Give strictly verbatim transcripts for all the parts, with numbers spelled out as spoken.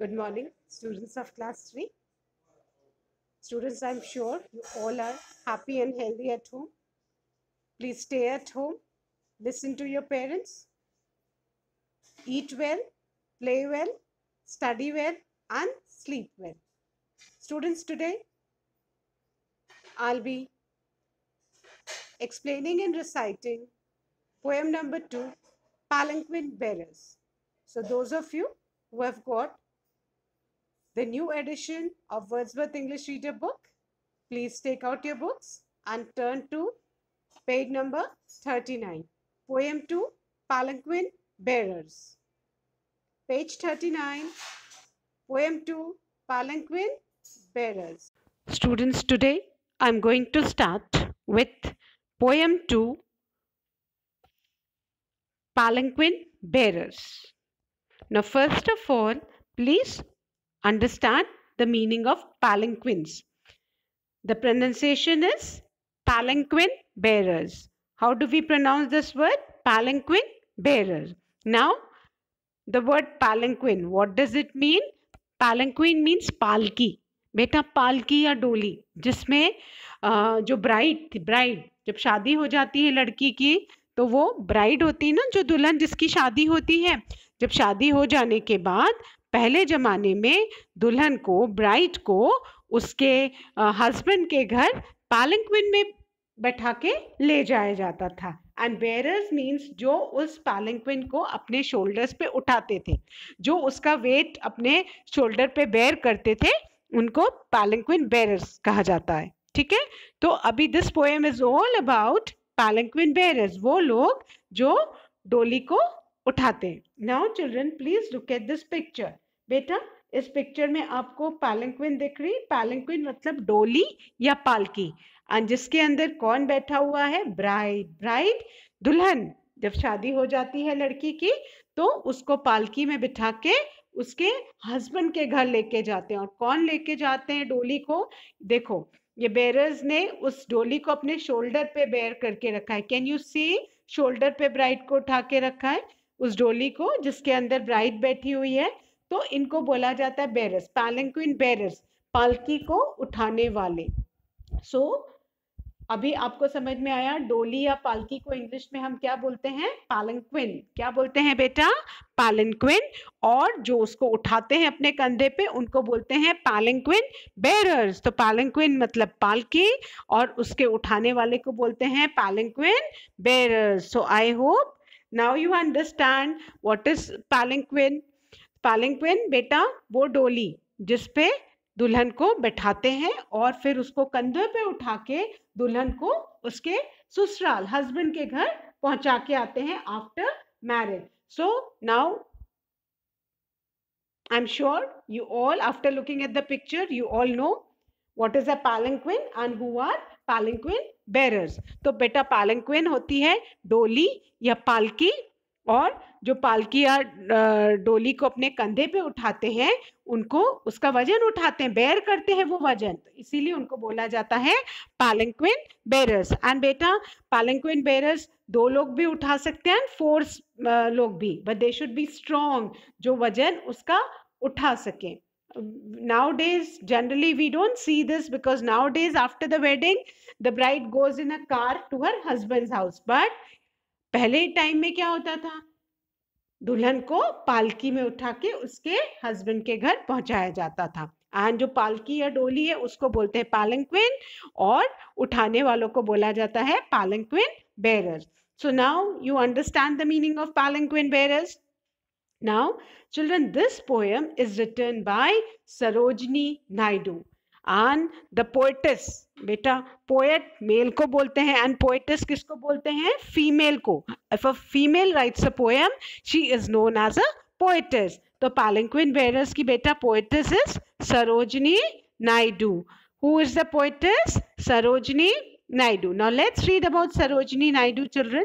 Good morning, students of class three. Students, I'm sure you all are happy and healthy at home. Please stay at home, listen to your parents, eat well, play well, study well, and sleep well. Students, today I'll be explaining and reciting poem number two, Palanquin Bearers. So those of you who have got the new edition of Wordsworth English Reader book, please take out your books and turn to page number thirty-nine. Poem two, Palanquin Bearers. Page thirty-nine, Poem two, Palanquin Bearers. Students, today I'm going to start with Poem two, Palanquin Bearers. Now, first of all, please understand the meaning of palanquins. The pronunciation is palanquin bearers. How do we pronounce this word? Palanquin bearers. Now, the word palanquin, what does it mean? Palanquin means palki. बेटा पालकी या डोली जिसमें जो bride थी bride जब शादी हो जाती है लड़की की तो वो ब्राइड होती है ना, जो दुल्हन जिसकी शादी होती है। जब शादी हो जाने के बाद पहले जमाने में दुल्हन को, ब्राइड को उसके हस्बैंड के घर पालंक्विन में बैठा के ले जाया जाता था। एंड बेयरर्स मीन्स जो उस पालंक्विन को अपने शोल्डर्स पे उठाते थे, जो उसका वेट अपने शोल्डर पे बेयर करते थे, उनको पालंक्विन बेयरर्स कहा जाता है। ठीक है, तो अभी this poem is all about palanquin bearers, वो लोग जो डोली को उठाते हैं। Now children please look at this picture. बेटा इस पिक्चर में आपको पालंक्विन दिख रही। पालंक्विन मतलब डोली या पालकी, और जिसके अंदर कौन बैठा हुआ है? ब्राइड। ब्राइड दुल्हन जब शादी हो जाती है लड़की की तो उसको पालकी में बिठा के उसके हस्बैंड के घर लेके जाते हैं। और कौन लेके जाते हैं डोली को? देखो ये बेयरर्स ने उस डोली को अपने शोल्डर पे बेयर करके रखा है। Can you see? शोल्डर पे ब्राइड को उठा के रखा है उस डोली को जिसके अंदर ब्राइड बैठी हुई है। तो इनको बोला जाता है बेयरर्स, पालंक्विन बेयरर्स, पालकी को उठाने वाले। सो so, अभी आपको समझ में आया डोली या पालकी को इंग्लिश में हम क्या बोलते हैं? पालंक्विन। क्या बोलते हैं बेटा? पालंक्विन। और जो उसको उठाते हैं अपने कंधे पे उनको बोलते हैं पालंक्विन बेयरर्स। तो पालंक्विन मतलब पालकी और उसके उठाने वाले को बोलते हैं palanquin bearers. So I hope now you understand what is palanquin. Palanquin बेटा वो डोली जिसपे दुल्हन को बैठाते हैं और फिर उसको कंधे पे उठा के दुल्हन को उसके ससुराल हस्बैंड के घर पहुंचा के आते हैं after marriage. So now I am sure you all after looking at the picture you all know what is a palanquin and who are palanquin bearers. तो बेटा पालंक्विन होती है डोली या पालकी, और जो पालकी या डोली को अपने कंधे पे उठाते हैं उनको उसका वजन उठाते हैं, बेयर करते हैं वो वजन, तो इसीलिए उनको बोला जाता है पालंक्विन बेयरर्स। एंड बेटा पालंक्विन बेयरर्स दो लोग भी उठा सकते हैं, फोर्स लोग भी, but they should be strong, जो वजन उसका उठा सके। Nowadays generally we don't see this because nowadays after the wedding the bride goes in a car to her husband's house, but पहले टाइम में क्या होता था? दुल्हन को पालकी में उठा के उसके हस्बैंड के घर पहुंचाया जाता था। एंड जो पालकी या डोली है उसको बोलते हैं पालंक्विन और उठाने वालों को बोला जाता है palanquin bearers. So now you understand the meaning of palanquin bearers. Now children, this poem is written by Sarojini Naidu and the poetess, बेटा पोएट मेल को बोलते हैं एंड पोएटेस किसको बोलते हैं? फीमेल को। If a female writes a poem she is known as a poetess. तो palanquin bearers की बेटा poetess is Sarojini Naidu. Who is the poetess? Sarojini Naidu. Now let's read about Sarojini Naidu children.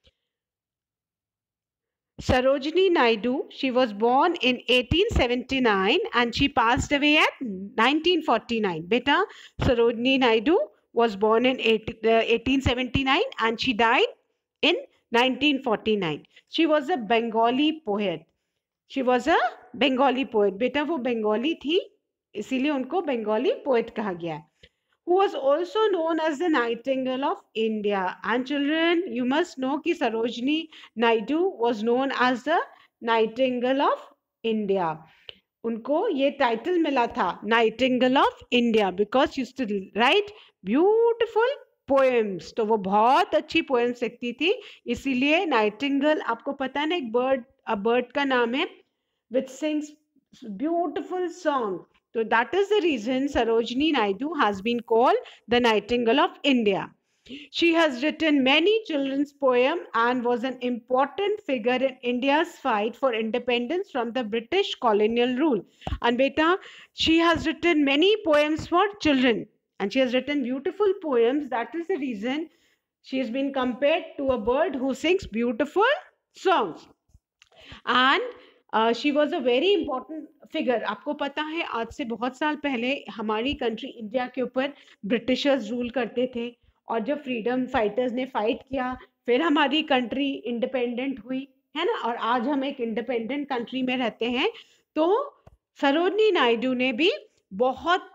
Sarojini Naidu, she was born in eighteen seventy-nine and she passed away at nineteen forty-nine. Beta, Sarojini Naidu was born in eighteen seventy-nine and she died in nineteen forty-nine. She was a Bengali poet. She was a Bengali poet, बेटा वो बंगाली थी इसीलिए उनको Bengali poet कहा गया है. Who was also known as the Nightingale of India. And children, you must know कि Sarojini Naidu was known as the Nightingale of India. उनको ये टाइटल मिला था nightingale of India because used to write beautiful poems. तो वो बहुत अच्छी poems लिखती थी, इसीलिए नाइटिंगेल. आपको पता है ना एक बर्ड, अ बर्ड का नाम है which sings beautiful song. So that is the reason Sarojini Naidu has been called the Nightingale of India. She has written many children's poems and was an important figure in India's fight for independence from the British colonial rule. And beta, she has written many poems for children and she has written beautiful poems. That is the reason she has been compared to a bird who sings beautiful songs. And she was a very important figure. आपको पता है आज से बहुत साल पहले हमारी country India के ऊपर ब्रिटिशर्स रूल करते थे और जब फ्रीडम फाइटर्स ने फाइट किया फिर हमारी कंट्री इंडिपेंडेंट हुई है ना, और आज हम एक इंडिपेंडेंट कंट्री में रहते हैं. तो सरोजनी नायडू ने भी बहुत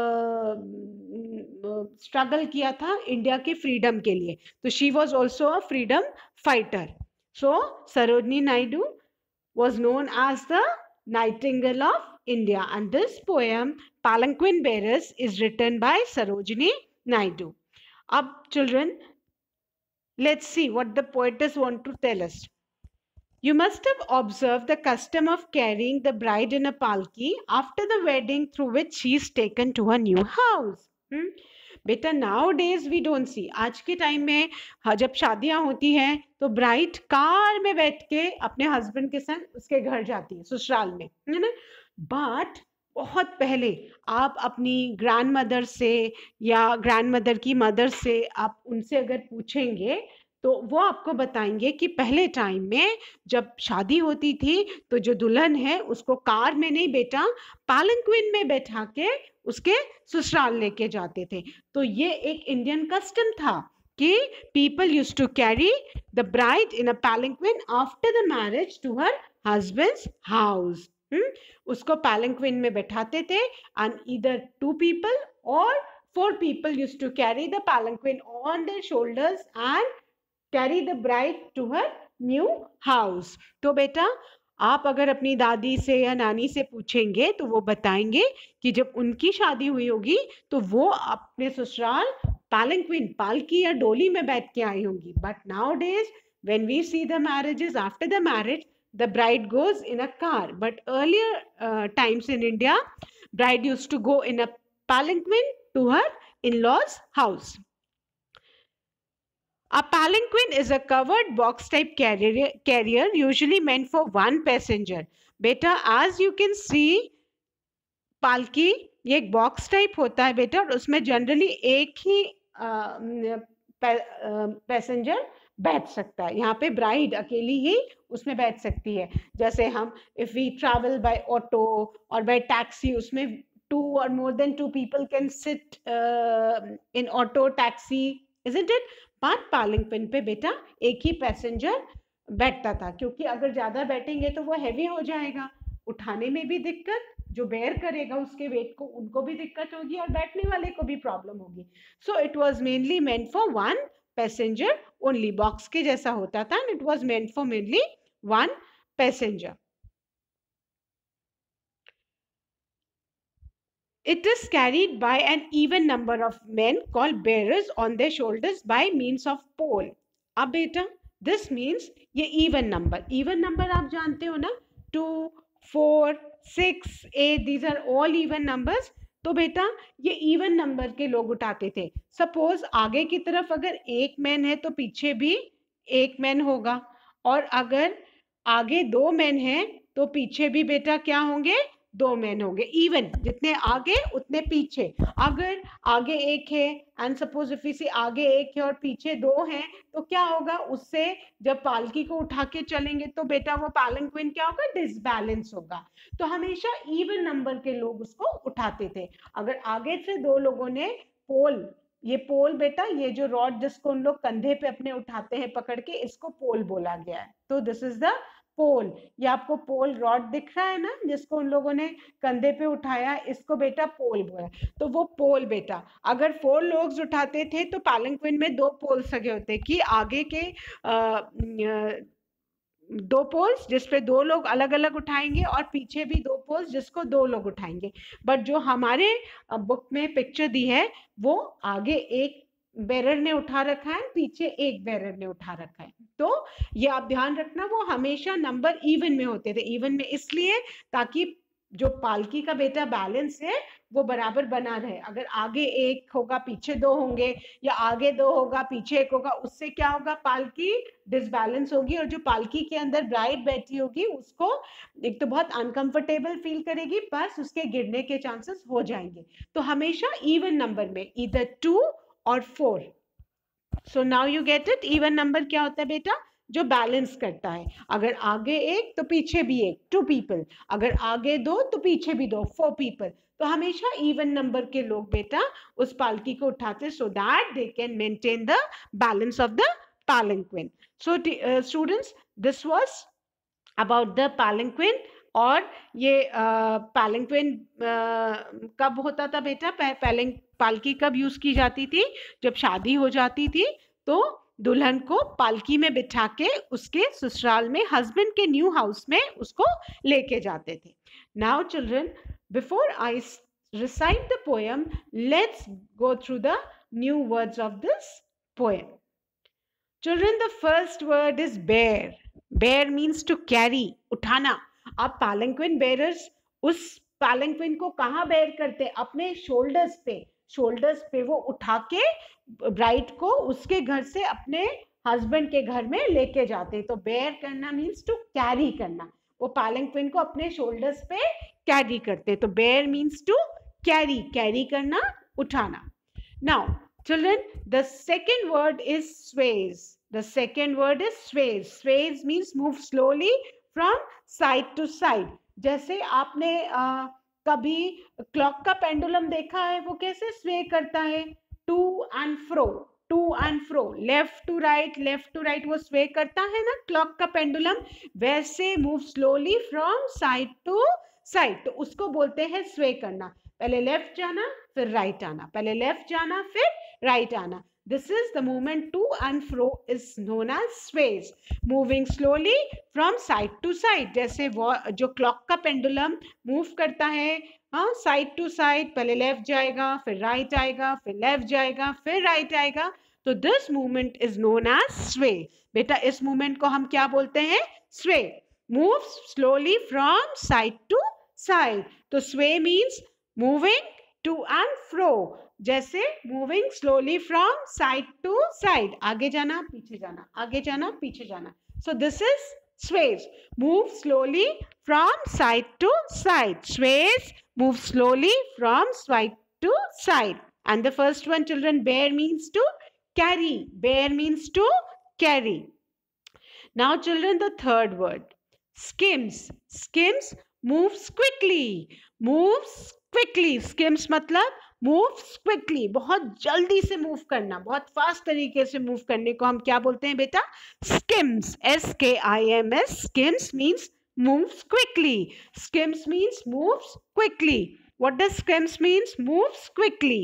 स्ट्रगल uh, किया था इंडिया के फ्रीडम के लिए. तो she was also a freedom fighter. So Sarojini Naidu was known as the Nightingale of India, and this poem Palanquin Bearers is written by Sarojini Naidu. Ab children, let's see what the poetess want to tell us. You must have observed the custom of carrying the bride in a palki after the wedding through which she is taken to a new house. Hmm? बेटा nowadays we don't see. आज के time में जब शादियां होती हैं तो bride car में बैठ के अपने हस्बैंड के संग उसके घर जाती है ससुराल में, है ना. बट बहुत पहले आप अपनी ग्रैंड मदर से या ग्रैंड मदर की मदर से आप उनसे अगर पूछेंगे तो वो आपको बताएंगे कि पहले टाइम में जब शादी होती थी तो जो दुल्हन है उसको कार में नहीं बेटा पालंक्विन में बैठा के उसके ससुराल लेके जाते थे. तो ये एक इंडियन कस्टम था कि people used to carry the bride in a palanquin after the marriage to her husband's house. उसको पालंक्विन में बैठाते थे and either two people or four people used to carry the palanquin on their shoulders and carry the bride to her new house. तो बेटा आप अगर अपनी दादी से या नानी से पूछेंगे तो वो बताएंगे कि जब उनकी शादी हुई होगी तो वो अपने ससुराल पालंक्विन पालकी या डोली में बैठ के आई होंगी. But nowadays when we see the marriages after the marriage the bride goes in a car. But earlier times in India bride used to go in a palanquin to her in-laws house. A palanquin is a covered box type carrier, carrier usually meant for one passenger. बेटा as you can see पालकी ये एक box type होता है बेटा और उसमें generally एक ही पैसेंजर बैठ सकता है. यहाँ पे ब्राइड अकेली ही उसमें बैठ सकती है. जैसे हम if we travel by auto or by taxi उसमें two or more than two people can sit in auto taxi, isn't it? बात पालंक्विन पे बेटा एक ही पैसेंजर बैठता था क्योंकि अगर ज्यादा बैठेंगे तो वो हैवी हो जाएगा, उठाने में भी दिक्कत, जो बेयर करेगा उसके वेट को उनको भी दिक्कत होगी और बैठने वाले को भी प्रॉब्लम होगी. So it was mainly meant for one passenger only. Box के जैसा होता था and it was meant for mainly one passenger. It is carried by an even number of men called bearers on their shoulders by means of pole. अब बेटा this means ये even number, even number आप जानते हो ना, two, four, six, eight, these are all even numbers. तो बेटा ये even number के लोग उठाते थे. Suppose आगे की तरफ अगर एक मैन है तो पीछे भी एक मैन होगा और अगर आगे दो मैन है तो पीछे भी बेटा क्या होंगे, दो मैन होंगे. इवन जितने आगे उतने पीछे. अगर आगे एक है एंड सपोज इफ इसी आगे एक है और पीछे दो हैं तो क्या होगा, उससे जब पालकी को उठा के चलेंगे तो बेटा वो पालंक्विन क्या होगा, डिसबैलेंस होगा. तो हमेशा इवन नंबर के लोग उसको उठाते थे. अगर आगे से दो लोगों ने पोल, ये पोल बेटा ये जो रॉड जिसको उन लोग कंधे पे अपने उठाते हैं पकड़ के, इसको पोल बोला गया है. तो दिस इज द पोल, ये आपको पोल रॉड दिख रहा है ना, जिसको उन लोगों ने कंधे पे उठाया, इसको बेटा पोल बोला। तो वो पोल बेटा, अगर फोर लोग उठाते थे तो पैलंक्विन में दो पोल्स लगे होते कि आगे के आ, दो पोल्स जिसपे दो लोग अलग अलग उठाएंगे और पीछे भी दो पोल्स जिसको दो लोग उठाएंगे। बट जो हमारे बुक में पिक्चर दी है वो आगे एक बेरर ने उठा रखा है, पीछे एक बेरर ने उठा रखा है। तो ये आप ध्यान रखना, वो हमेशा नंबर इवन में होते थे। इवन में इसलिए ताकि जो पालकी का बेटा बैलेंस है वो बराबर बना रहे। अगर आगे एक होगा पीछे दो होंगे, या आगे दो होगा पीछे एक होगा, उससे क्या होगा, पालकी डिसबैलेंस होगी और जो पालकी के अंदर ब्राइड बैठी होगी उसको एक तो बहुत अनकंफर्टेबल फील करेगी, प्लस उसके गिरने के चांसेस हो जाएंगे। तो हमेशा इवन नंबर में इधर two or four. So now you get it. Even number क्या होता है बेटा, जो बैलेंस करता है। अगर आगे एक तो पीछे भी एक, टू पीपल। अगर आगे दो तो पीछे भी दो, फोर पीपल। तो हमेशा इवन नंबर के लोग बेटा उस पालकी को उठाते, so that they can maintain the balance of the palanquin. So uh, students, this was about the palanquin. और ये palanquin uh, कब होता था बेटा, पालकी कब यूज की जाती थी, जब शादी हो जाती थी तो दुल्हन को पालकी में बिठा के उसके ससुराल में, हस्बैंड के न्यू हाउस में उसको लेके जाते थे। Now children, before I recite the poem, let's go through the new words of this poem. Children, the first word is bear. Bear means to carry, उठाना। अब palanquin bearers उस palanquin को कहाँ bear करते, अपने shoulders पे, shoulders पे वो उठा के bride को उसके घर से अपने husband के घर में लेके जाते। तो bear करना means to carry करना, वो palanquin को अपने shoulders पे carry करते। तो bear means to carry, carry करना, उठाना। Now children, the second word is sways. The second word is sways. Sways means move slowly from side to side. जैसे आपने आ, कभी क्लॉक का पेंडुलम देखा है, वो कैसे स्वे करता है, to and fro, to and fro, left to right, left to right, वो स्वे करता है ना क्लॉक का पेंडुलम। वैसे move slowly from side to side, तो उसको बोलते हैं स्वे करना। पहले लेफ्ट जाना फिर राइट आना, पहले लेफ्ट जाना फिर राइट आना। This is the movement to and fro is known as sways. Moving slowly from side to side, जैसे वो जो क्लॉक का पेंडुलम मूव करता है, हाँ, साइड टू साइड, पहले लेफ्ट जाएगा फिर राइट आएगा, फिर लेफ्ट जाएगा फिर राइट आएगा। तो this movement is known as sway. बेटा इस मूवमेंट को हम क्या बोलते हैं, sway. Move slowly from side to side. तो sway means moving to and fro, जैसे moving slowly from side to side, आगे जाना पीछे जाना, आगे जाना पीछे जाना। So this is sways. Move slowly from side to side. Sways move slowly from side to side. And the first one, children, bear means to carry. Bear means to carry. Now children, the third word, skims. Skims moves quickly. Moves quickly. Skims मतलब moves quickly, बहुत जल्दी से move करना, बहुत fast तरीके से move करने को हम क्या बोलते हैं बेटा, skims. S K I M S. Skims means moves quickly. Skims means moves quickly. What does skims means? Moves quickly.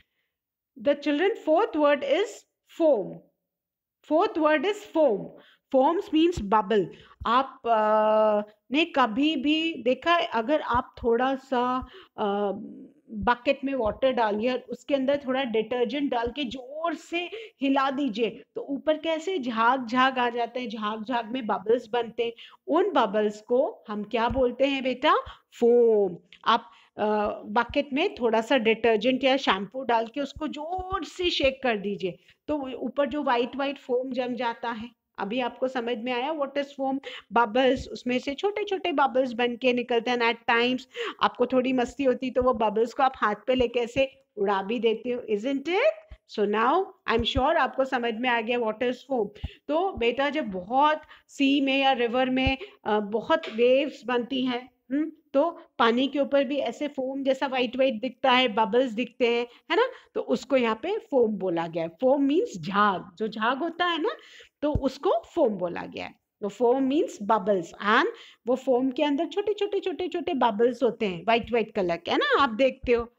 The children, fourth word is foam. Fourth word is foam. Foams means bubble. आप आ, ने कभी भी देखा है, अगर आप थोड़ा सा आ, बकेट में वाटर डालिए और उसके अंदर थोड़ा डिटर्जेंट डाल के जोर से हिला दीजिए तो ऊपर कैसे झाग झाग आ जाते हैं, झाग झाग में बबल्स बनते हैं। उन बबल्स को हम क्या बोलते हैं बेटा, फोम। आप बकेट में थोड़ा सा डिटर्जेंट या शैम्पू डाल के उसको जोर से शेक कर दीजिए तो ऊपर जो वाइट वाइट फोम जम जाता है। अभी आपको समझ में आया व्हाट इज फोम? बबल्स, उसमें से छोटे छोटे बबल्स बन के निकलते हैं। एट टाइम्स आपको थोड़ी मस्ती होती तो वो बबल्स को आप हाथ पे लेके ऐसे उड़ा भी देते हो, isn't it? So now I am sure आपको समझ में आ गया व्हाट इज फोम। तो बेटा जब बहुत सी में या रिवर में बहुत वेव्स बनती हैं, तो पानी के ऊपर भी ऐसे फोम जैसा वाइट वाइट दिखता है, बबल्स दिखते हैं, है ना, तो उसको यहाँ पे फोम बोला गया है। फोम मीन्स झाग, जो झाग होता है ना, तो उसको फोम बोला गया है। तो फोम मीन्स बबल्स, एंड वो फोम के अंदर छोटे छोटे छोटे छोटे बबल्स होते हैं व्हाइट व्हाइट कलर के, है ना, आप देखते हो.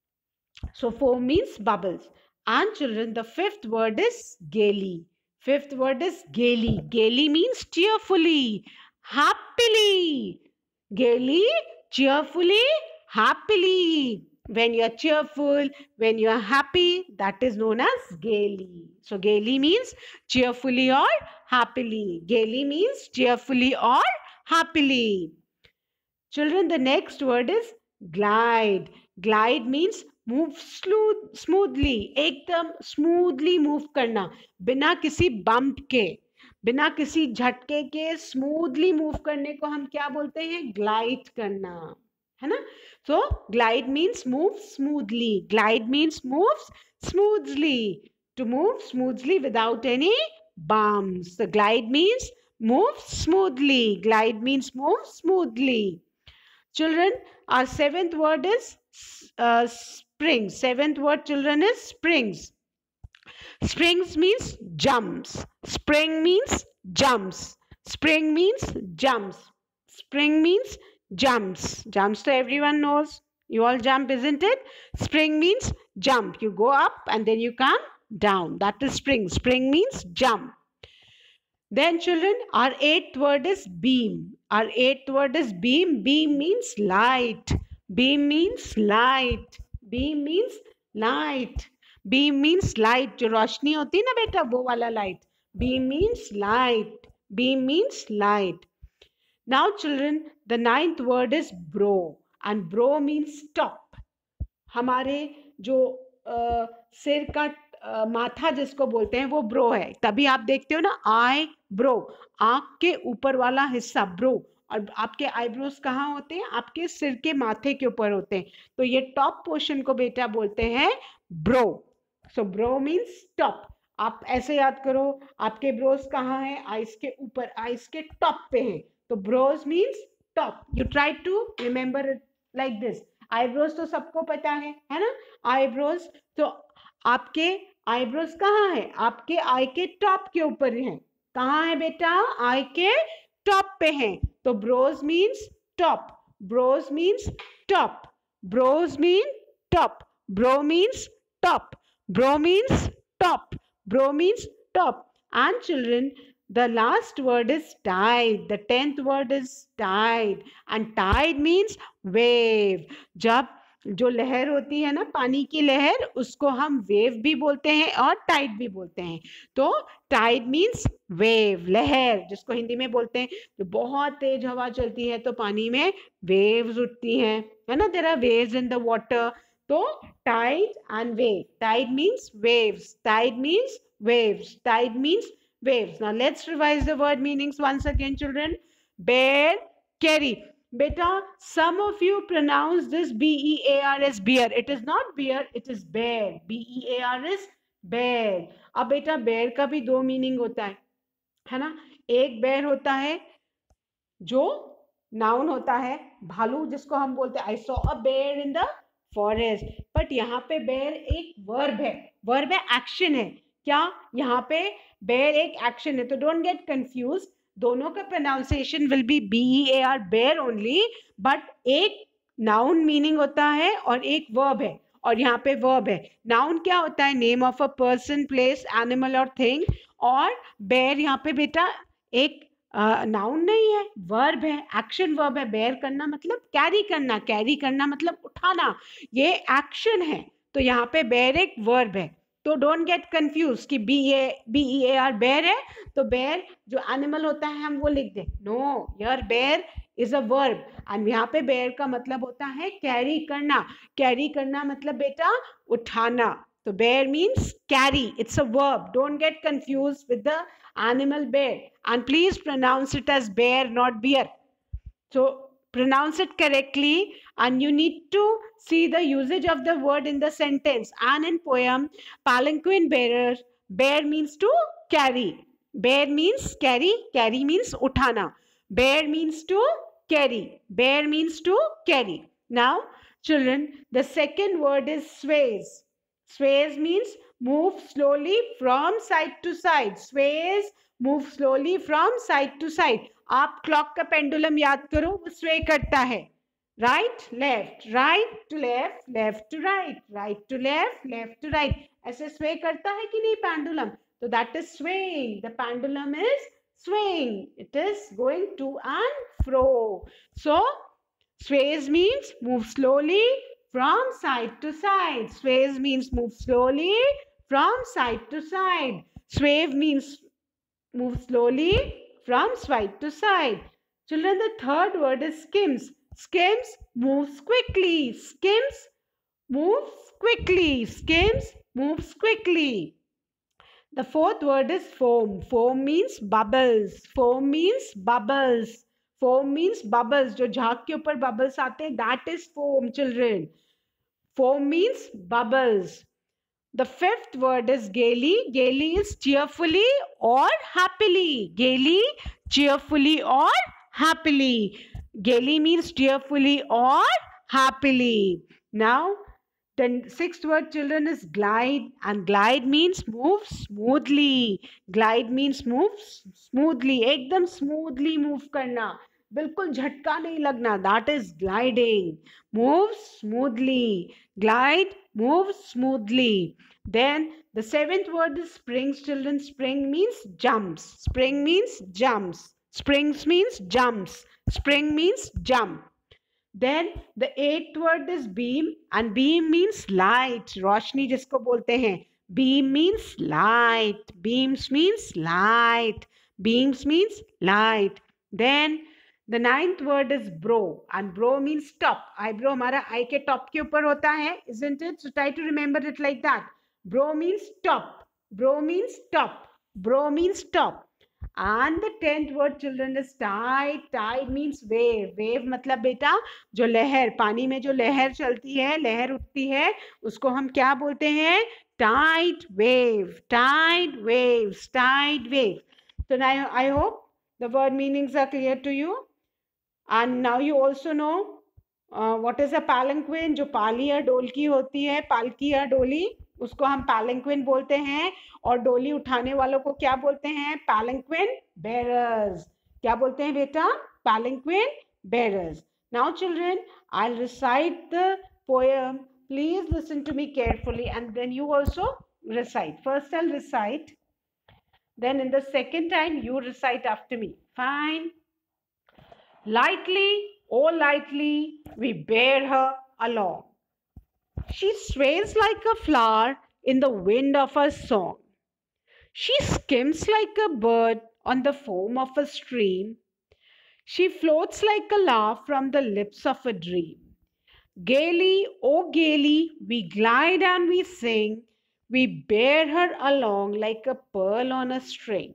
So foam means bubbles. And children, the fifth word is gaily. Fifth word is gaily. Gaily means cheerfully, happily. Gaily, cheerfully, happily. When you are cheerful, when you are happy, that is known as gaily. So gaily means cheerfully or happily. Gaily means cheerfully or happily. Children, the next word is glide. Glide means move smoothly, एकदम smoothly move करना, बिना किसी bump के, बिना किसी झटके के smoothly move करने को हम क्या बोलते हैं? ग्लाइड करना, है ना. So glide means move smoothly. Glide means move smoothly, to move smoothly without any bumps. So glide means move smoothly. Glide means move smoothly. Children, our seventh word is uh, springs. Seventh word, children, is springs. Springs means jumps. Spring means jumps. Spring means jumps. Spring means jumps. Jumps to everyone knows. You all jump, isn't it? Spring means jump. You go up and then you come down. That is spring. Spring means jump. Then children, our eighth word is beam. Our eighth word is beam. Beam means light. Beam means light. Beam means light. Beam means light. जो रोशनी होती है ना बेटा, वो वाला light. Beam means light. Beam means light. Now children, the ninth word is bro. And bro means top. हमारे जो uh, सिर का Uh, माथा जिसको बोलते हैं वो ब्रो है. तभी आप देखते हो ना, आई ब्रो, आंख के ऊपर वाला हिस्सा ब्रो. और आपके आईब्रोज कहाँ होते हैं? आपके सिर के माथे के ऊपर होते हैं. तो ये टॉप पोर्शन को बेटा बोलते हैं brow. So brow means top. आप ऐसे याद करो, आपके ब्रोज कहाँ हैं? आईज के ऊपर, आईज के टॉप पे हैं. तो brows means top. You try to remember it like this. Eyebrows तो सबको पता है, है ना. आईब्रोज तो आपके आईब्रोज कहाँ है? आपके आई के टॉप के ऊपर हैं. कहाँ है बेटा? आई के टॉप पे हैं. तो brows means top. Brows means top. Brows mean top. Brow means top. Brow means top. Brow means top. And children, the last word is tide. The tenth word is tide. And tide means wave. जब जो लहर होती है ना, पानी की लहर, उसको हम वेव भी बोलते हैं और टाइड भी बोलते हैं. तो टाइड मीन्स वेव, लहर, जिसको हिंदी में बोलते हैं. तो बहुत तेज हवा चलती है तो पानी में वेव्स उठती हैं, है ना. There are waves in the water. तो tide and wave. Tide means waves. Tide means waves. Tide means waves. Now let's revise the word meanings once again, children. Bear, carry. Beta, some of you pronounce this B E A R as bear. It is not bear, it is bear. B E A R is bear. अब बेटा bear का भी दो meaning होता है, है ना. एक bear होता है जो नाउन होता है, भालू जिसको हम बोलते हैं, I saw a bear in the forest. But यहाँ पे bear एक वर्ब है. वर्ब है, एक्शन है. क्या? यहाँ पे बेयर एक एक्शन है. तो डोंट गेट कंफ्यूज. दोनों का pronunciation will be B E A R, bear only. But एक नाउन मीनिंग होता है और एक वर्ब है. और यहाँ पे वर्ब है. नाउन क्या होता है? Name of a person, place, animal और थिंग. और बेयर यहाँ पे बेटा एक नाउन uh, नहीं है, वर्ब है, एक्शन वर्ब है. बेयर करना मतलब कैरी करना. कैरी करना मतलब उठाना. ये एक्शन है. तो यहाँ पे बेयर एक वर्ब है. तो डोंट गेट कंफ्यूज कि B A B E A R bear है तो बेयर जो एनिमल होता है हम वो लिख दें. No, your bear is a verb. And यहाँ पे बेयर का मतलब होता है कैरी करना. कैरी करना मतलब बेटा उठाना. तो bear means carry. It's a verb. Don't get confuse with the animal bear. And please pronounce it as bear, not beer. So pronounce it correctly, and you need to see the usage of the word in the sentence. And in poem, palanquin bearer, bear means to carry. Bear means carry. Carry means uthana. Bear means to carry. Bear means to carry. Now children, the second word is sways. Sways means move slowly from side to side. Sways move slowly from side to side. आप clock का pendulum याद करो, वो sway करता है. Right, left, right to left, left to right, right to left, left to right. ऐसे sway करता है कि नहीं pendulum? So that is swaying. The pendulum is swaying. It is going to and fro. So sways means move slowly from side to side. Sways means move slowly from side to side. Sway means move slowly from side to side. Children, the third word is skims. Skims moves quickly. Skims moves quickly. Skims moves quickly. The fourth word is foam. Foam means bubbles. Foam means bubbles. Foam means bubbles. जो झाग के ऊपर bubbles आते हैं, that is foam, children. Foam means bubbles. The fifth word is gaily. Gaily is cheerfully or happily. Gaily, cheerfully or happily. Gaily means cheerfully or happily. Now, the sixth word, children, is glide, and glide means move smoothly. Glide means move smoothly. एकदम smoothly move करना, बिल्कुल झटका नहीं लगना. That is gliding. Move smoothly. Glide, move smoothly. Then the seventh word is springs, children. Spring means jumps. Spring means jumps. Springs means jumps. Spring means jump. Then the eighth word is beam, and beam means light. रोशनी जिसको बोलते हैं. Beam means light. Beams means light. Beams means light. Then the ninth word is brow, and brow means top. Eyebrow हमारा eye के top के ऊपर होता है, isn't it? So try to remember it like that. Brow means top. Brow means top. Brow means top. And the tenth word, children, is tide. Tide means wave. Wave मतलब बेटा जो लहर, पानी में जो लहर चलती है, लहर उठती है, उसको हम क्या बोलते हैं? Tide wave. Tide waves. Tide wave. So now I hope the word meanings are clear to you. And now you also know uh, what is a palanquin. जो पाली या डोलकी होती है, पालकी या डोली, उसको हम palanquin बोलते हैं. और डोली उठाने वालों को क्या बोलते हैं? palanquin bearers. क्या बोलते हैं बेटा? palanquin bearers. Now children, I'll recite the poem. Please listen to me carefully, and then you also recite. First I'll recite, then in the second time you recite after me. Fine. Lightly, oh lightly, we bear her along. She sways like a flower in the wind of a song. She skims like a bird on the foam of a stream. She floats like a laugh from the lips of a dream. Gaily, oh gaily, we glide and we sing. We bear her along like a pearl on a string.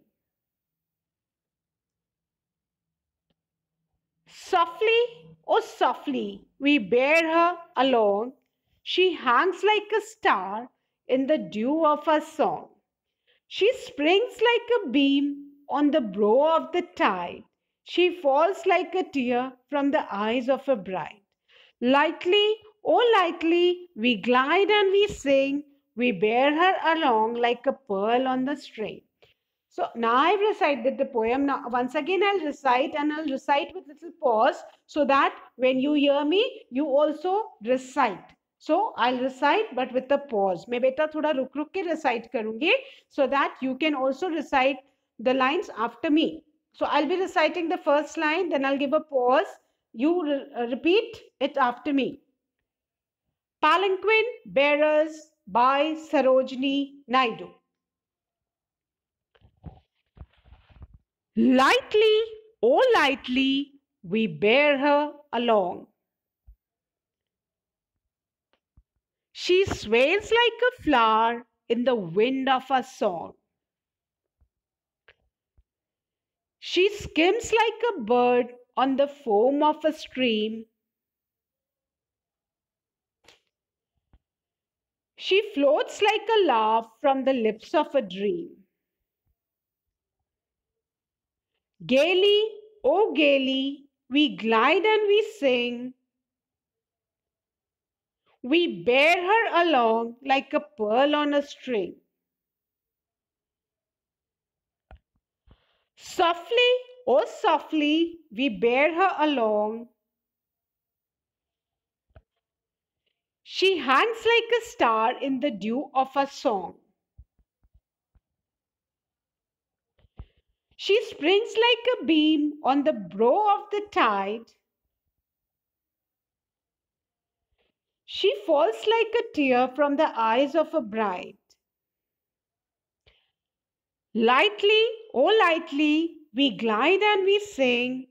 Softly, oh softly, we bear her along. She hangs like a star in the dew of a song. She springs like a beam on the brow of the tide. She falls like a tear from the eyes of a bride. Lightly, oh lightly, we glide and we sing. We bear her along like a pearl on the string. So now I've recited the poem. Now once again I'll recite, and I'll recite with little pause so that when you hear me, you also recite. So I'll recite but with a pause. मैं बेटा थोड़ा रुक रुक के recite करूँगी so that you can also recite the lines after me. So I'll be reciting the first line, then I'll give a pause. You re repeat it after me. Palanquin Bearers by Sarojini Naidu. Lightly, oh lightly, we bear her along. She sways like a flower in the wind of a song. She skims like a bird on the foam of a stream. She floats like a laugh from the lips of a dream. Gaily, oh gaily, we glide and we sing. We bear her along like a pearl on a string. Softly, oh softly, we bear her along. She hangs like a star in the dew of a song. She springs like a beam on the brow of the tide. She falls like a tear from the eyes of a bride. Lightly, oh lightly, we glide and we sing.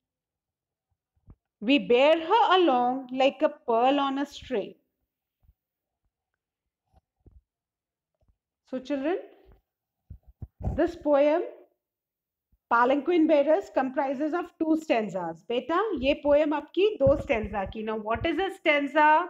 We bear her along like a pearl on a string. So children, this poem Palanquin Bearers comprises of two stanzas. Beta, ये poem आपकी दो stanza की. Now what is a stanza?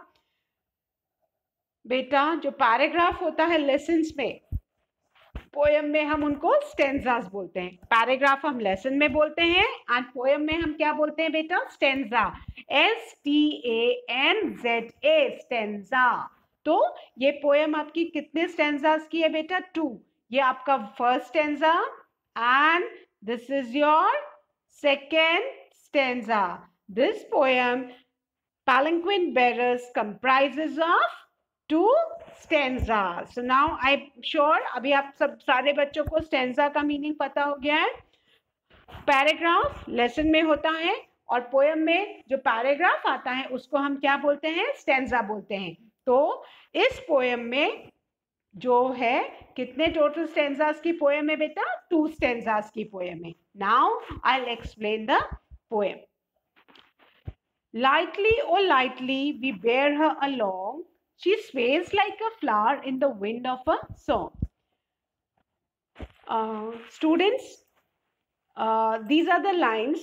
बेटा जो paragraph होता है lessons में, poem में हम उनको स्टेंजास बोलते हैं. पैराग्राफ हम लेसन में बोलते हैं एंड पोएम में हम क्या बोलते हैं बेटा? Stanza. S T A N Z A, stanza. तो ये पोएम आपकी कितने स्टेंजास की है बेटा? टू. ये आपका first stanza and this is your second stanza. This poem Palanquin Bearers comprises of two stanzas. So now I'm sure अभी आप सब सारे बच्चों को stanza का मीनिंग पता हो गया है. पैराग्राफ लेसन में होता है और पोएम में जो पैराग्राफ आता है उसको हम क्या बोलते हैं? स्टेंजा बोलते हैं. तो इस पोएम में जो है कितने टोटल स्टेंजास की पोएम है बेटा? टू स्टेंजास की पोएम है. Now I will explain the poem. Lightly, oh lightly, we bear her along. She sways like a flower in the wind of a song. Uh, students, uh, these are the lines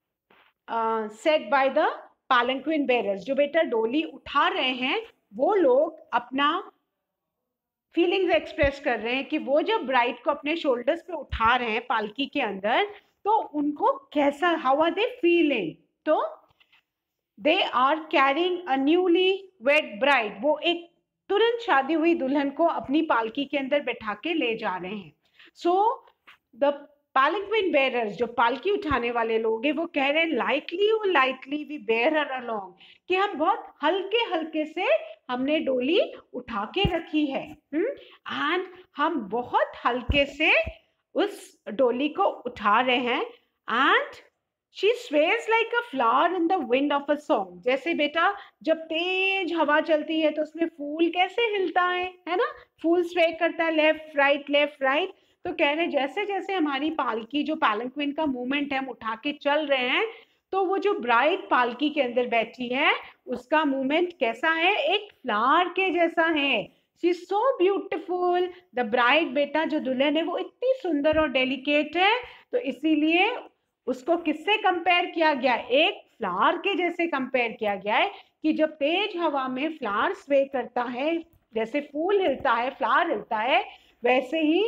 uh, said by the palanquin bearers. जो बेटा डोली उठा रहे हैं वो लोग अपना feelings express कर रहे हैं कि वो जब ब्राइड को अपने शोल्डर्स पे उठा रहे हैं पालकी के अंदर तो उनको कैसा, हाउ आर दे फीलिंग. तो they are carrying a newly wed bride. वो एक तुरंत शादी हुई दुल्हन को अपनी पालकी के अंदर बैठा के ले जा रहे हैं. सो द palanquin bearers, जो पालकी उठाने वाले लोग हैं, वो कह रहे हैं लाइटली और lightly we bear her along, कि हम बहुत हल्के हल्के से हमने डोली उठा के रखी है एंड हम बहुत हल्के से उस डोली को उठा रहे हैं. And She sways like a flower in the wind of a song. जैसे बेटा जब तेज हवा चलती है तो उसमें फूल कैसे हिलता है, है ना? फूल स्वे करता है लेफ्ट राइट लेफ्ट राइट. तो कह रहे जैसे जैसे हमारी पालकी जो पैलंक्विन का मूवमेंट है हम उठा के चल रहे हैं तो वो जो ब्राइड पालकी के अंदर बैठी है उसका मूवमेंट कैसा है? एक फ्लावर के जैसा है. She is so beautiful. The bride बेटा जो दुल्हन है वो इतनी सुंदर और डेलिकेट है. तो इसीलिए उसको किससे कंपेयर किया गया? एक फ्लावर के जैसे कंपेयर किया गया है कि जब तेज हवा में फ्लावर स्वे करता है, जैसे फूल हिलता है, फ्लावर हिलता है, वैसे ही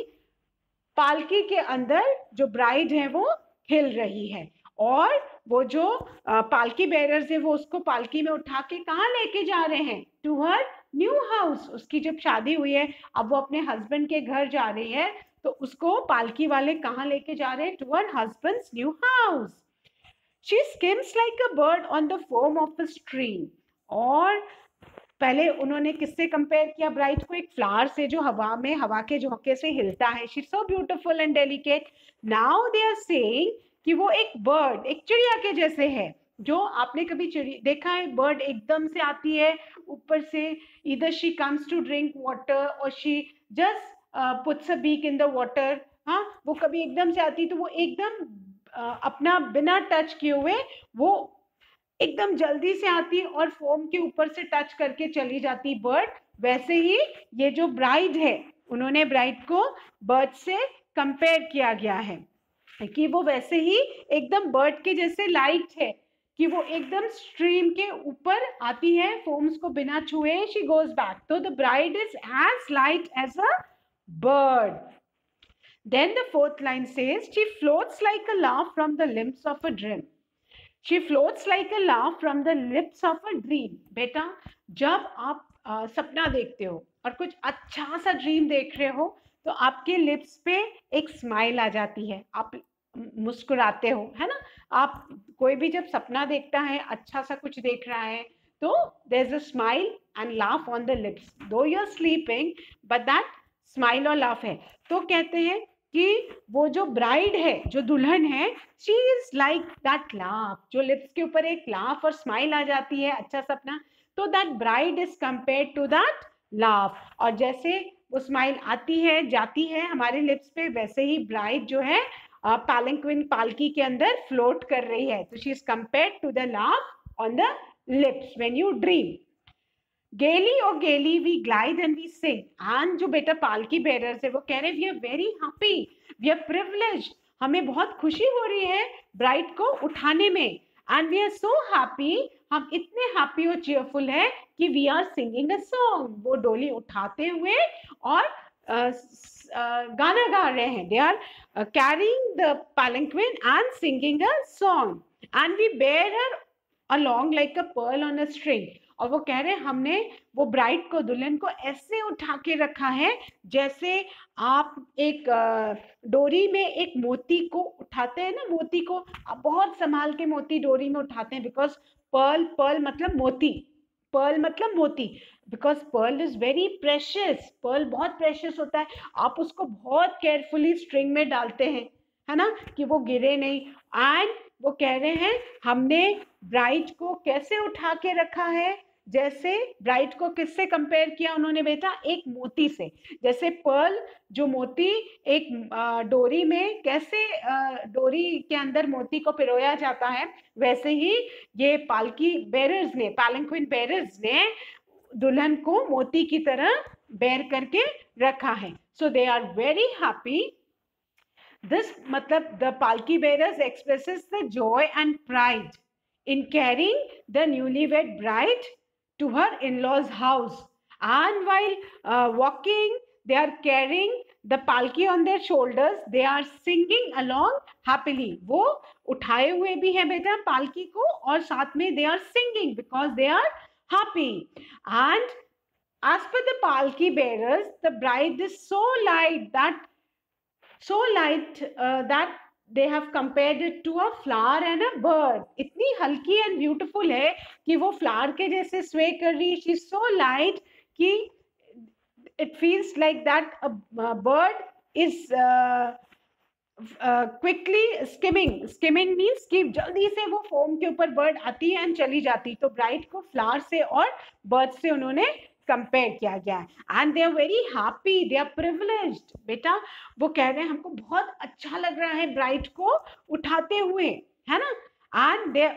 पालकी के अंदर जो ब्राइड है वो हिल रही है. और वो जो पालकी बेरर्स है वो उसको पालकी में उठा के कहाँ लेके जा रहे हैं? To her new house. उसकी जब शादी हुई है अब वो अपने हस्बैंड के घर जा रही है तो उसको पालकी वाले कहाँ लेके जा रहे हैं? To her husband's new house. She skims like a bird on the foam of a stream. और पहले उन्होंने किससे कंपेयर किया ब्राइड को? एक फ्लावर से जो हवा में हवा के झोंके से हिलता है. She so beautiful and delicate. Now they are saying कि वो एक बर्ड, एक चिड़िया के जैसे है. जो आपने कभी चिड़िया देखा है? बर्ड एकदम से आती है ऊपर से, इधर she comes to drink water और she just puts a beak in the water. हाँ, वो कभी एकदम से आती तो वो एकदम uh, अपना बिना टच किए हुए वो एकदम जल्दी से आती और फोम के ऊपर से टच करके चली जाती बर्ड. वैसे ही ये जो ब्राइड है उन्होंने ब्राइड को बर्ड से कंपेयर किया गया है कि वो वैसे ही एकदम बर्ड के जैसे लाइट है कि वो एकदम स्ट्रीम के ऊपर आती है फोम्स को बिना छुए. She goes back. तो the bride is as light as a bird. Then the fourth line says she floats like a laugh from the limbs of a dream. She floats like a laugh from the lips of a dream. बेटा जब आप आ, सपना देखते हो और कुछ अच्छा सा ड्रीम देख रहे हो तो आपके लिप्स पे एक स्माइल आ जाती है, आप मुस्कुराते हो, है ना. आप कोई भी जब सपना देखता है, अच्छा सा कुछ देख रहा है, तो there is a smile and laugh on the lips, दो you are sleeping but that smile और लाफ है. तो कहते हैं कि वो जो ब्राइड है, जो दुल्हन है, she is like that laugh, जो लिप्स के ऊपर एक लाफ और स्माइल आ जाती है, अच्छा सपना, तो that bride is compared to that laugh. और जैसे वो स्माइल आती है जाती है हमारे लिप्स पे, वैसे ही ब्राइड जो है पैलेंक्विन पालकी के अंदर फ्लोट कर रही है. तो she is compared to the laugh on the lips when you dream. Gaily और gaily we glide and we sing. And जो बेटा पालकी बेरर्स है वो कह रहे हैं we are very happy, we are privileged, हमें बहुत खुशी हो रही है ब्राइड को उठाने में. And we are so happy, हम इतने हैप्पी और चीयरफुल है कि we are singing a song. वो डोली उठाते हुए और uh, uh, गाना गा रहे हैं. They are carrying the palanquin and singing a song. And we bear her along like a pearl on a string. और वो कह रहे हैं हमने वो ब्राइड को, दुल्हन को ऐसे उठा के रखा है जैसे आप एक डोरी में एक मोती को उठाते हैं ना, मोती को आप बहुत संभाल के मोती डोरी में उठाते हैं, बिकॉज पर्ल, पर्ल मतलब मोती, पर्ल मतलब मोती, because pearl is very precious, pearl बहुत प्रेशियस होता है, आप उसको बहुत केयरफुली स्ट्रिंग में डालते हैं, है ना, कि वो गिरे नहीं. एंड वो कह रहे हैं हमने ब्राइड को कैसे उठा के रखा है, जैसे ब्राइड को किससे कंपेयर किया उन्होंने बेटा, एक मोती से. जैसे पर्ल जो मोती एक डोरी में कैसे डोरी के अंदर मोती को पिरोया जाता है, वैसे ही ये पालकी बेरर्स ने, पैलेंक्विन बेरर्स ने दुल्हन को मोती की तरह बेर करके रखा है. So they are very happy. This matlab the palki bearers expresses the joy and pride in carrying the newlywed bride to her in-laws house, and while uh, walking they are carrying the palki on their shoulders, they are singing along happily. वो उठाए हुए भी है बेटा पालकी को और साथ में they are singing because they are happy. And as per the palki bearers, the bride is so light that so light uh, that they have compared it to a flower and a bird. इतनी हल्की and beautiful है कि वो flower के जैसे sway कर रही है. She is so light कि it feels like that a, a bird is uh, uh, quickly skimming. Skimming means कि जल्दी से वो foam के ऊपर bird आती है and चली जाती. तो bride को flower से और bird से उन्होंने कंपेयर किया गया है. And they are very happy, they are privileged. बेटा वो कह रहे हैं हमको बहुत अच्छा लग रहा है ब्राइड को उठाते हुए, है ना. एंड दे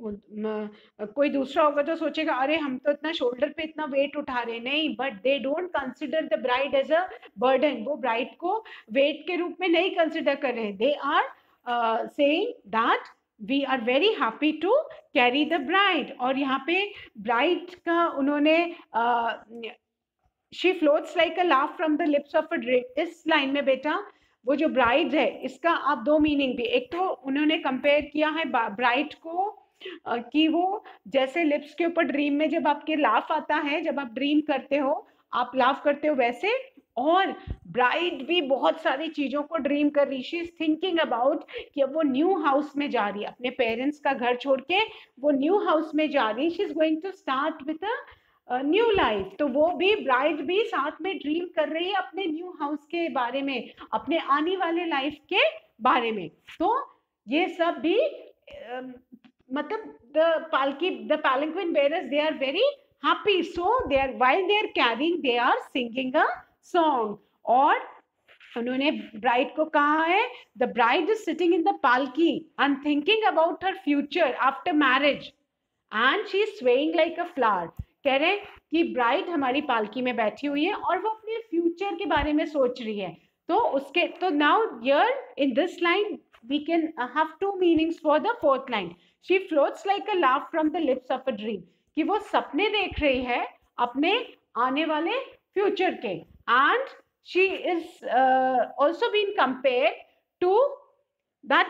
कोई दूसरा होगा तो सोचेगा अरे हम तो इतना शोल्डर पे इतना वेट उठा रहे, नहीं, but they don't consider the bride as a burden. वो ब्राइड को वेट के रूप में नहीं कंसिडर कर रहे. They are saying that we are very happy to carry the bride. और यहाँ पे bride का उन्होंने uh, she floats like a laugh from the lips of a dream. इस लाइन में बेटा वो जो bride है इसका आप दो मीनिंग भी, एक तो उन्होंने कंपेयर किया है bride को uh, कि वो जैसे लिप्स के ऊपर ड्रीम में जब आपके लाफ आता है, जब आप ड्रीम करते हो, आप लाफ करते हो, वैसे. और ब्राइड भी बहुत सारी चीजों को ड्रीम कर रही. शी इज थिंकिंग अबाउट कि अब वो न्यू हाउस में जा रही है, अपने पेरेंट्स का घर छोड़ के वो न्यू हाउस में जा रही है. She is going to start with a new life. तो वो भी ब्राइड भी साथ में ड्रीम कर रही है अपने न्यू हाउस के बारे में, अपने आने वाले लाइफ के बारे में. तो ये सब भी uh, मतलब the palki the palanquin bearers they are very happy. So they are, while they are carrying, they are singing a song. और उन्होंने ब्राइड को कहा है the bride is sitting in the palki and thinking about her future after marriage and she is swaying like a flower. कह रहे हैं कि bride हमारी पालकी में बैठी हुई है और वो अपने फ्यूचर के बारे में सोच रही है. तो उसके तो now here in this line we can uh, have two meanings for the fourth line. She floats like a laugh from the lips of a dream. कि वो सपने देख रही है अपने आने वाले फ्यूचर के. And she is uh, also being compared to that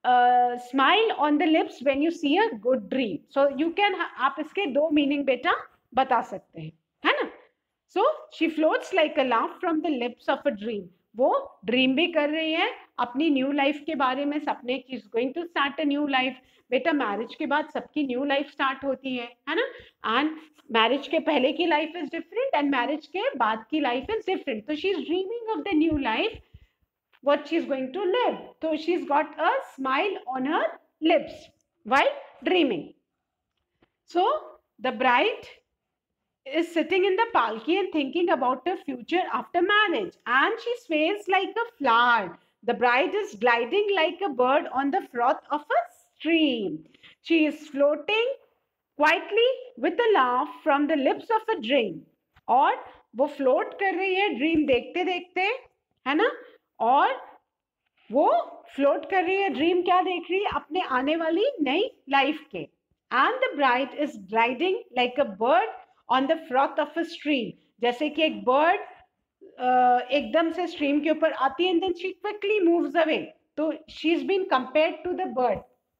smile on the lips when you see a good dream. So you can, आप इसके दो मीनिंग बेटा बता सकते हैं, है ना. So she floats like a laugh from the lips of a dream. वो ड्रीम भी कर रही है अपनी न्यू लाइफ के बारे में, सपने की, going to start a new life. बेटा मैरिज के बाद सबकी न्यू लाइफ स्टार्ट होती है, है ना. एंड मैरिज के पहले की life is different and marriage के बाद की लाइफ इज डिफरेंट. तो she is dreaming of the new life, what she is going to live. So she's got a smile on her lips while dreaming. So the bride is sitting in the palki and thinking about her future after marriage, and she sways like a flower. The bride is gliding like a bird on the froth of a stream. She is floating quietly with a laugh from the lips of a dream. और वो float कर रही है dream देखते देखते, है ना. और वो फ्लोट कर रही है, ड्रीम क्या देख रही है, अपने आने वाली नई लाइफ के. And the bride is gliding like a bird on the froth of a stream. जैसे कि एक बर्ड uh, एकदम से स्ट्रीम के ऊपर आती है and then she quickly moves away. तो she is been compared to the bird.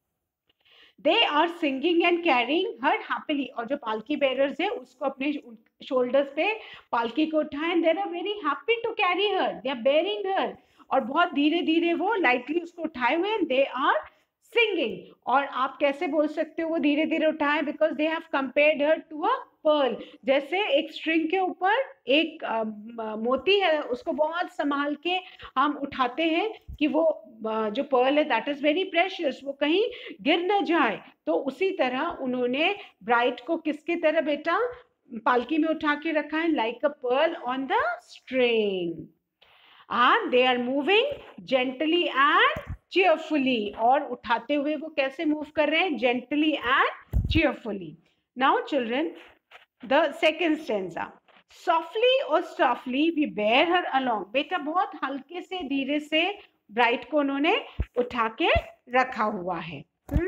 They are singing and carrying her happily. और जो पालकी बेरर्स है उसको अपने शोल्डर्स पे पालकी को उठाए and they are very happy to carry her. They are bearing her. और बहुत धीरे धीरे वो लाइटली उसको उठाए हुए दे आर सिंगिंग. और आप कैसे बोल सकते हो वो धीरे धीरे उठाए, because they have compared her to a pearl. जैसे एक स्ट्रिंग के ऊपर एक uh, मोती है, उसको बहुत संभाल के हम उठाते हैं कि वो uh, जो पर्ल है दैट इज वेरी प्रेशियस, वो कहीं गिर न जाए. तो उसी तरह उन्होंने ब्राइड को किसकी तरह बेटा पालकी में उठा के रखा है, like a pearl on the string. and they are moving gently and cheerfully. और उठाते हुए वो कैसे मूव कर रहे हैं, gently and cheerfully. Now children, the second stanza. Softly or softly we bear her along. बेटा बहुत हल्के से धीरे से ब्राइड को उन्होंने उठा के रखा हुआ है. hmm?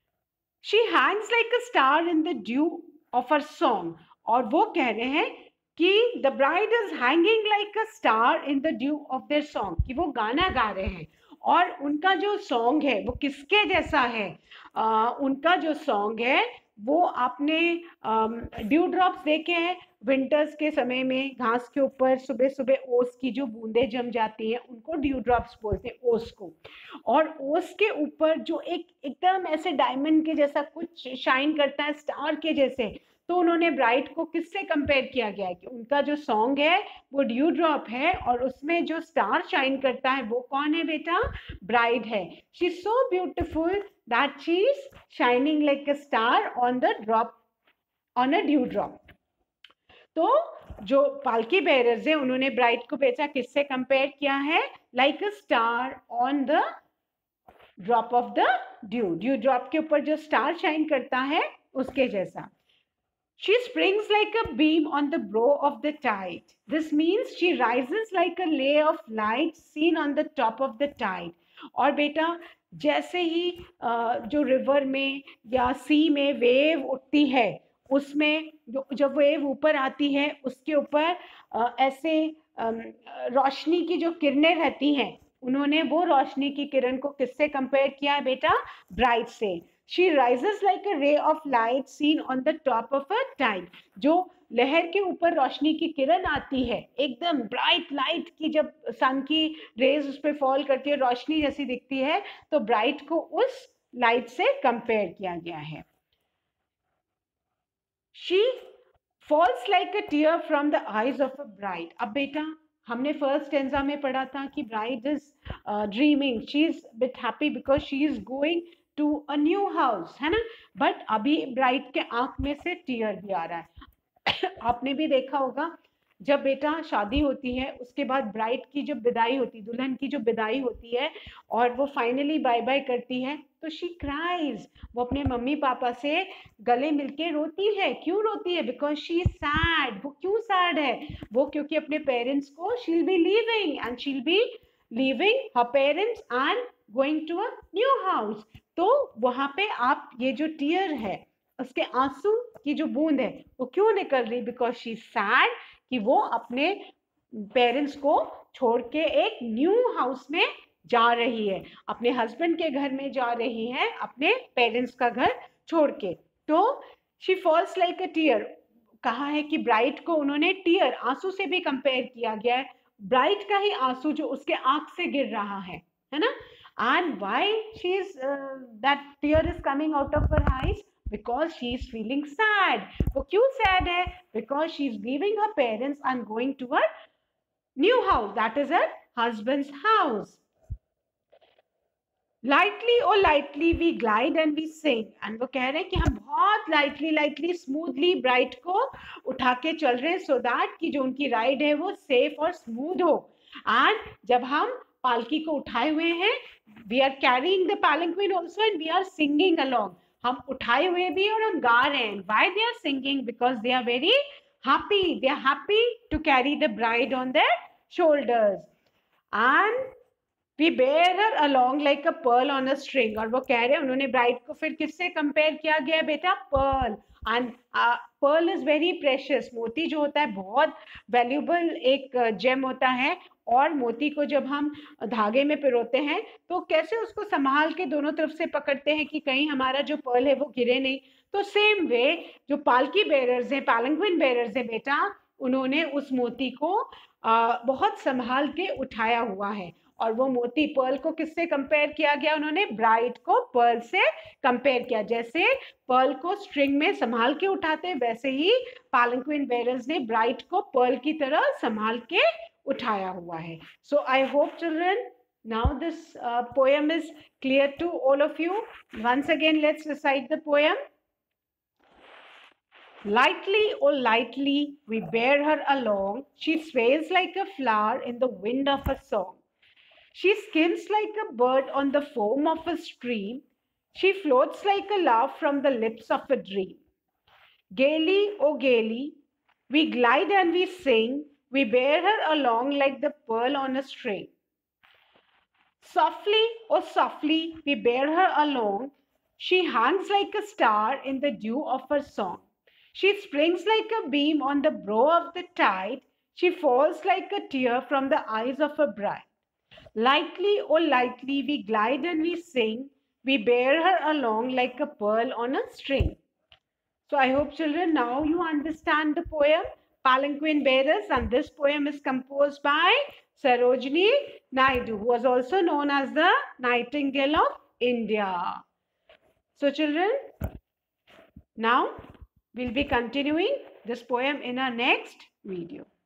She hangs like a star in the dew of her song. और वो कह रहे हैं कि the bride is hanging like a star in the dew of their song. कि वो गाना गा रहे हैं और उनका जो सॉन्ग है वो किसके जैसा है, आ, उनका जो सॉन्ग है वो आपने ड्यू ड्रॉप्स देखे हैं विंटर्स के समय में घास के ऊपर सुबह सुबह ओस की जो बूंदें जम जाती हैं उनको ड्यू ड्रॉप्स बोलते हैं, ओस को. और ओस के ऊपर जो एक एकदम ऐसे डायमंड के जैसा कुछ शाइन करता है स्टार के जैसे. तो उन्होंने ब्राइड को किससे कंपेयर किया गया है कि उनका जो सॉन्ग है वो ड्यू ड्रॉप है और उसमें जो स्टार शाइन करता है वो कौन है बेटा, ब्राइड है. She is so beautiful that she is shining like a star on the drop, on a dew drop. तो जो पालकी बेरर्स है उन्होंने ब्राइड को बेटा किससे कंपेयर किया है, like a star on the drop of the dew. Dew drop के ऊपर जो स्टार शाइन करता है उसके जैसा. She springs like a beam on the brow of the tide. This means she rises like a layer of light seen on the top of the tide. और बेटा जैसे ही जो रिवर में या सी में वेव उठती है उसमें जो जब वेव ऊपर आती है उसके ऊपर ऐसे रोशनी की जो किरणें रहती हैं, उन्होंने वो रोशनी की किरण को किससे कंपेयर किया है बेटा, ब्राइट से. She rises like a ray of light seen on the top of a tide. जो लहर के ऊपर रोशनी की किरण आती है एकदम ब्राइट लाइट की, जब सन की रेज उस पर फॉल करती है रोशनी जैसी दिखती है, तो ब्राइट को उस लाइट से कंपेयर किया गया है. She falls like a tear from the eyes of a bride. अब बेटा हमने फर्स्ट स्टेंजा में पढ़ा था कि bride is dreaming, she is bit happy because she is going to a new house, है ना. बट अभी ब्राइड के आंख में से टीयर भी आ रहा है. आपने भी देखा होगा जब बेटा शादी होती है उसके बाद ब्राइड की जब विदाई होती, दुल्हन की जो विदाई होती है और वो फाइनली बाय बाय करती है तो शी क्राइज. वो अपने मम्मी पापा से गले मिलके रोती है. क्यों रोती है, बिकॉज शी इज सैड. वो क्यों सैड है, वो क्योंकि अपने पेरेंट्स को she will be leaving and she will be leaving her parents and going to a new house. तो वहां पे आप ये जो टीयर है उसके आंसू की जो बूंद है वो क्यों निकल रही, बिकॉज शी इज सैड कि वो अपने पेरेंट्स को छोड़ के एक न्यू हाउस में जा रही है, अपने हस्बैंड के घर में जा रही है, अपने पेरेंट्स का घर छोड़ के। तो she falls like a tear, कहा है कि ब्राइड को उन्होंने टीयर, आंसू से भी कंपेयर किया गया है, ब्राइड का ही आंसू जो उसके आंख से गिर रहा है, है ना। And why she is that tear is coming out of her eyes, because she is feeling sad. वो क्यों सैड है? Because she is leaving her parents and going to her new house, that is her husband's house. Lightly और lightly we glide and we sing, and वो कह रहे हैं कि हम बहुत लाइटली लाइटली स्मूथली ब्राइड को उठा के चल रहे हैं, सो दैट कि जो उनकी राइड है वो सेफ और स्मूथ हो। एंड जब हम पालकी को उठाए हुए हैं, we are carrying the palanquin also and we are singing along, हम उठाए हुए भी और हम गा रहे हैं। Why they are singing? Because they are very happy, they are happy to carry the bride on their shoulders. And we bear her along like a pearl on a string, और वो कह रहे हैं, उन्होंने ब्राइड को फिर किससे compare किया गया बेटा? Pearl. And pearl is very precious, मोती जो होता है बहुत वैल्यूबल एक जेम होता है, और मोती को जब हम धागे में पिरोते हैं तो कैसे उसको संभाल के दोनों तरफ से पकड़ते हैं कि कहीं हमारा जो पर्ल है वो गिरे नहीं। तो सेम वे जो पालकी बेरर्स हैं, पैलंक्विन बेरर्स हैं बेटा, उन्होंने उस मोती को आ, बहुत संभाल के उठाया हुआ है। और वो मोती पर्ल को किससे कंपेयर किया गया? उन्होंने ब्राइड को पर्ल से कंपेयर किया। जैसे पर्ल को स्ट्रिंग में संभाल के उठाते, वैसे ही पैलंक्विन बेरर्स ने ब्राइड को पर्ल की तरह संभाल के उठाया हुआ है। So I hope children now this uh, poem is clear to all of you. Once again, let's recite the poem. Lightly, oh lightly, we bear her along. She sways like a flower in the wind of a song. She skims like a bird on the foam of a stream. She floats like a laugh from the lips of a dream. Gaily, oh gaily, we glide and we sing. We bear her along like the pearl on a string. Softly, oh softly, we bear her along. She hangs like a star in the dew of her song. She springs like a beam on the brow of the tide. She falls like a tear from the eyes of a bride. Lightly, oh lightly, we glide and we sing. We bear her along like a pearl on a string. So I hope children now you understand the poem Palanquin Bearers, and this poem is composed by Sarojini Naidu, who was also known as the Nightingale of India. So children, now we'll be continuing this poem in our next video.